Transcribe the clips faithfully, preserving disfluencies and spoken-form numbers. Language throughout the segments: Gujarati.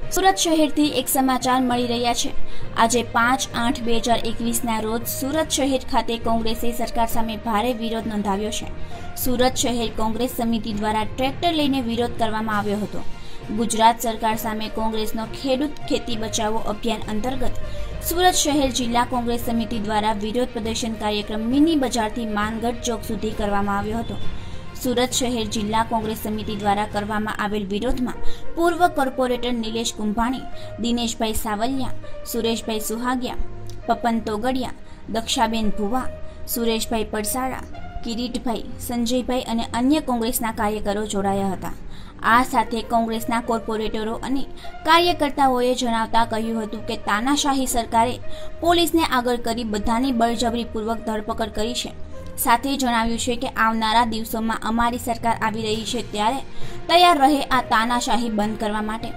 સુરત શહેરથી એક સમાચાર મળી રહ્યા છે। આજે પાંચ આઠ બે હજાર એકવીસના રોજ સુરત શહેર ખાતે કોંગ્રેસે સરકાર સામે ભારે વિરોધ નોંધાવ્યો છે। સુરત શહેર કોંગ્રેસ સમિતિ દ્વારા ટ્રેક્ટર લઈને વિરોધ કરવામાં આવ્યો હતો। ગુજરાત સરકાર સામે કોંગ્રેસનો ખેડૂત ખેતી બચાવો અભિયાન અંતર્ગત સુરત શહેર જિલ્લા કોંગ્રેસ સમિતિ દ્વારા વિરોધ પ્રદર્શન કાર્યક્રમ મિની બજારથી માનગઢ ચોક સુધી કરવામાં આવ્યો હતો। સુરત શહેર જિલ્લા કોંગ્રેસ સમિતિ દ્વારા કરવામાં આવેલ વિરોધમાં પૂર્વ કોર્પોરેટર નિલેશ કુંભાણી, દિનેશભાઈ સાવલિયા, સુરેશભાઈ સુહાગિયા, પપન તોગડિયા, દક્ષાબેન ભુવા, સુરેશભાઈ પડસાળા, કિરીટભાઈ, સંજયભાઈ અને અન્ય કોંગ્રેસના કાર્યકરો જોડાયા હતા। આ સાથે કોંગ્રેસના કોર્પોરેટરો અને કાર્યકર્તાઓએ જણાવતા કહ્યું હતું કે તાનાશાહી સરકારે પોલીસને આગળ કરી બધાની બળજબરીપૂર્વક ધરપકડ કરી છે। સાથે જણાવ્યું છે કે આવનારા દિવસોમાં અમારી સરકાર આવી રહી છે ત્યારે તૈયાર રહે આ તાનાશાહી બંધ કરવા માટે।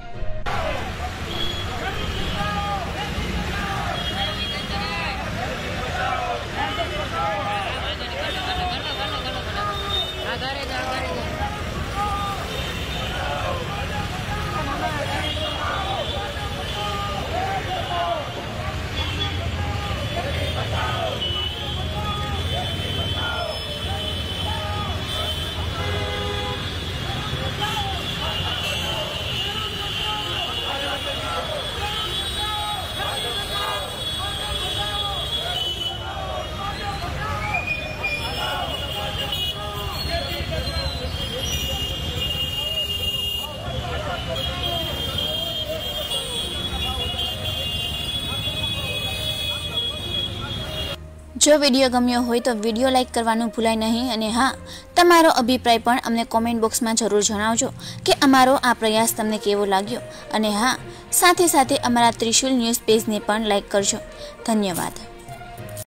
જો વિડીયો ગમ્યો હોય તો વિડીયો લાઈક કરવાનું ભૂલાય નહીં અને હા, તમારો અભિપ્રાય પણ અમને કોમેન્ટ બોક્સમાં જરૂર જણાવજો કે અમારો આ પ્રયાસ તમને કેવો લાગ્યો અને હા, સાથે સાથે અમારા ત્રિશુલ ન્યૂઝ પેજને પણ લાઈક કરજો। ધન્યવાદ।